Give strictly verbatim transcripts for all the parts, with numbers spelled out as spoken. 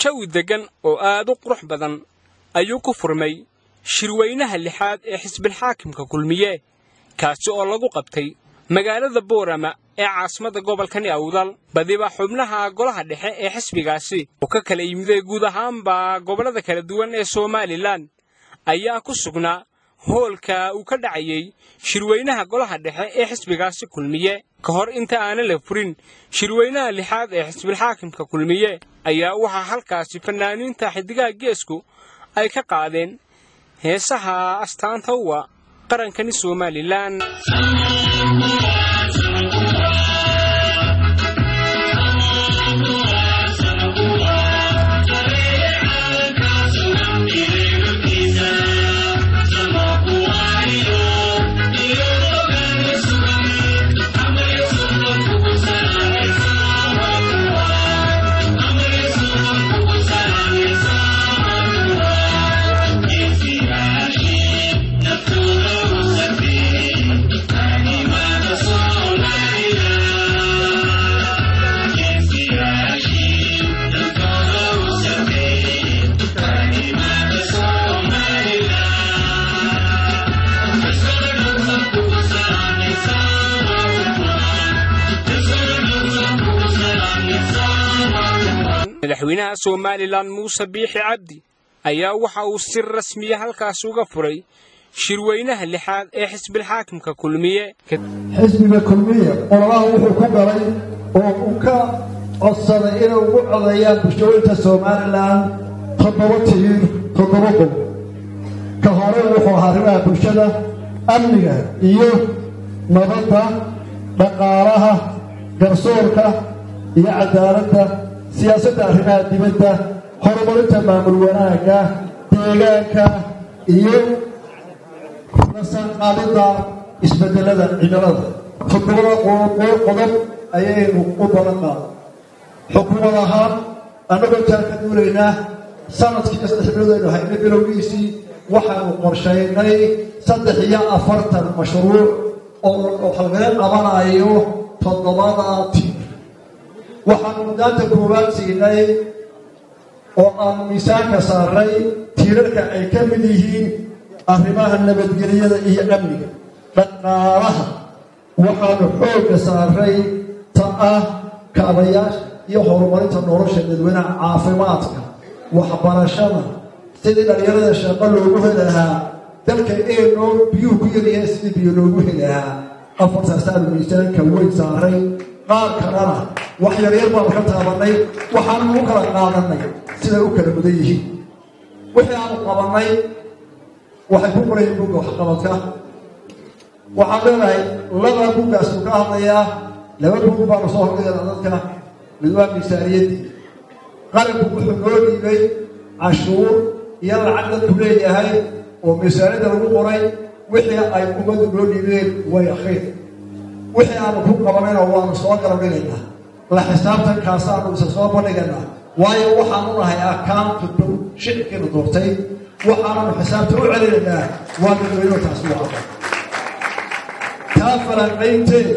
jawi degan oo aad u qurux badan ayuu ku furmay shirweynaha lixaad ee xisbiga xaakimka kulmiye kaasi oo lagu qabtay magaalada Boorama ee caasimadda gobolka Awdal badiba xubnaha golaha dhexe ee xisbigaasi oo ka kala yimid guud ahaanba gobolada kala duwan ee Soomaaliland ayaa ku sugnaa hoolka uu ka dhacayay shirweynaha golaha dhexe ee xisbigaasi kulmiye ka hor inta aan la furin shirweynaha lixaad ee xisbiga xaakimka kulmiye ayaa waxa halkaasi fanaaniinta xidiga geesku ay ka qaadeen heesaha astaanta uwa qarankani Soomaaliland madaxweynaha Soomaaliland Muuse Biixi Cabdi ayaa waxa uu si rasmi ah halkaas uga furay shirweynaha lixaad ee xisbiga xaakimka kulmiye xisbiga kulmiye qolaha wuxuu ku galay oo uu ka codsaday inuu ugu codeeyaan bulshooyinka Soomaaliland toddoba tiir toddoba qodob ka hore wuxuu arrimaha bulshada amniga iyo nabadda dhaqaalaha garsoorka iyo cadaaladda siyaasadda arrimaha dibadda horumarinta maamul wanaagga deegaanka iyo nasanqaadida isbedelada cimilada toddoba qodob ayaynu u balan qaaday xukuumad ahaan annagoo taan ka duulaynaa sanadkii saddex biloodaynu haynay bilowgiisii waxaanu qorshaynay saddex iyo afartan mashruuc oo halgaga qabanayo toddobada tiir waxaanu muddaanta koowaad siinay oo aan miisaanka saaray tiirarka ay ka mid yihiin arrimaha nabadgelyada iyo amniga dhaqaalaha waxaanu xoogga saaray ta ah kaabayaasha iyo horumarinta nolosha dadweynaha caafimaadka waxbarashada sidii dhalinyarada shaqo loogu heli lahaa dalka eenoo biyuhu ku yaryahay sidii biyo loogu heli lahaa afartaasaanu miisaanka weyn saaray qaar kalena wax yaryar baanu ka taabanay waxaanu u kala qaadanay siday u kala mudan yihiin wixii aanu qabannay waxay ku qorayeen buugga waxqabadka waxaan leenahay laba buuggaasuu ka hadlayaa laba buug baanu soo hordhigana dadka mid waa miisaaniyaddii qaranku wuxuu noo dhiibay cashuur iyo lacag dadku leeyahay oo miisaaniyadda lagu qoray wixii ay ummaddu noo dhiibeen way akhriin wixii aanu ku qabanayna waanu soo garabdhigaynaa la xisaabtankaasaanu isa soo bandhigaynaa waayo waxaanu nahay akaantu dhow shicibkiinu doortay waxaananu xisaabta u celinaynaa waa dadweynuhu taasi u cadda taa falanqaynteeda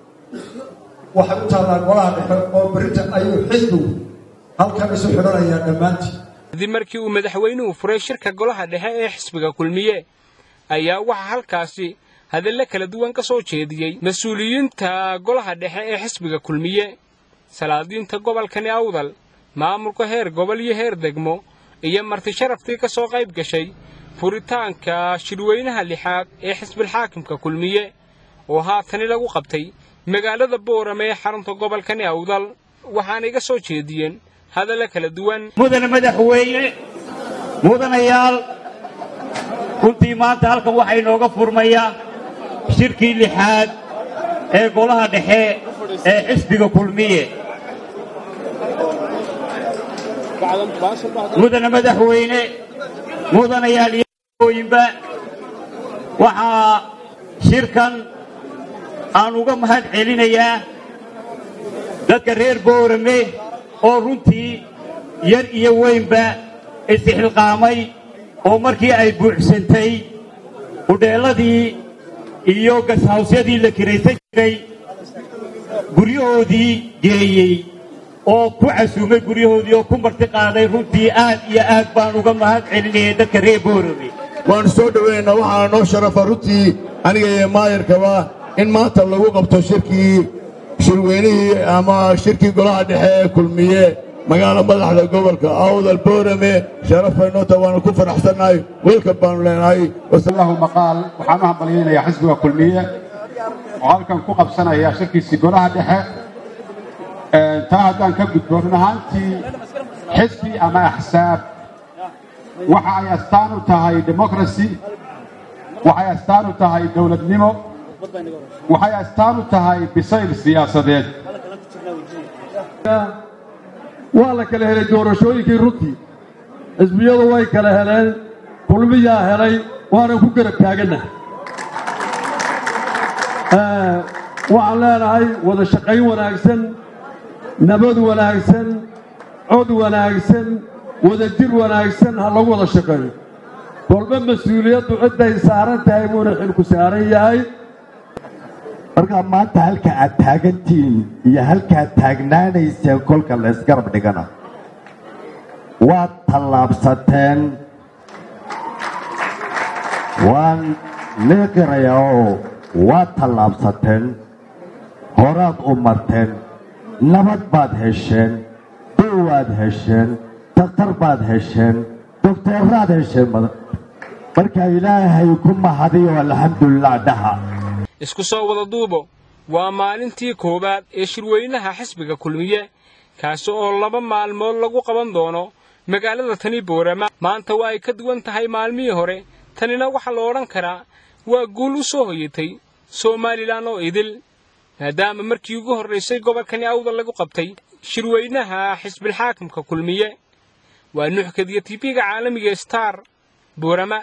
waxay u taallaa golaha dhexe oo berrinta ayuu xisbigu halkan isu xidhanayaa dhammaantii kadib markii uu madaxweynuhu furay shirka golaha dhexe ee xisbiga kulmiye ayaa waxaa halkaasi hadalla kala duwan ka soo jeediyey mas'uuliyiinta golaha dhexe ee xisbiga kulmiye salaadiinta gobolka Awdal maamulka heer gobol iyo heer degmo iyo marti sharaftii ka soo qayb gashay furitaanka shirweynaha lixaad ee xisbiga xaakimka kulmiye oo haatan lagu qabtay magaalada Boorama ee xarunta gobolka Awdal waxaana iga soo jeediyeen hadalla kala duwan mudane madaxweyne mudanayaal runtii maanta halkan waxaa inooga furmaya shirkii lixaad ee golaha dhexe ee xisbiga kulmiye mudane madaxweyne mudanayaal iyooyinba waxaa shirkan aan uga mahad celinayaa dadka reer Boorame oo runtii yar iyo weynba istixilqaamay oo markii ay buuxsantay hudheeladii iyo gashawsyadii la kiraysan jiray guryahoodii geeyey oo ku casuumay guryahoodii oo ku marti qaaday runtii aad iyo aad baan uga mahad celinayay dadka reer Boorame waan soo dhaweynaa waxaa noo sharafa runtii aniga iyo maayarkaba in maanta lagu qabto shirkii shirweynihii ama shirkii golaha dhexe ee kulmiye magaalo madaxda gobolka awdal Boorame sharafayno tawaanu ku faraxsanahay welka baan leenahay wasallahu maqaal waxaan u hambalyeynaya xisbiga kulmiye oo halkan ku qabsanaya shirkiisii golaha dhexe taa haddaan ka gudbo run ahaantii xisbi ama axsaab waxa ay astaan u tahay democracy waxay astaan u tahay dowladnimo waxay astaan u tahay bisayl siyaasadeed waa la kala helay doorashooyinkii runtii xisbiyadu way kala heleen kulmiyaa helay waana ku garab taagannahay waxaan leenahay wada shaqayn wanaagsan nabad wanaagsan cod wanaagsan wada jir wanaagsan ha lagu wada shaqeeyo kolba mas-uuliyaddu cidday saaran tahay muuna xilku saaran yahay markaa maanta halka aad taagantihiin iyo halkaad taagnaanayseen kolka la isgarab dhigana waad tallaabsateen waan liiqirayaa oo waad tallaabsateen horaad u marteen nabad baad hesheen dul waad hesheen daktar baad hesheen dokteeraad hesheen markaa ilaahay ku mahadiyo alxamdulilah dhaha isku soo wada duubo waa maalintii koowaad ee shirweynaha xisbiga kulmiye kaasi oo laba maalmood lagu qaban doono magaalada tani Boorama maanta waa ay ka duwan tahay maalmihii hore tanina waxa la odhan karaa waa guul u soo hoyatay Soomaaliland oo idil maadaama markii ugu horreysay gobolkani awdal lagu qabtay shirweynaha xisbil xaakimka kulmiye waa nuux kadiya T V-ga caalamiga Star Boorama.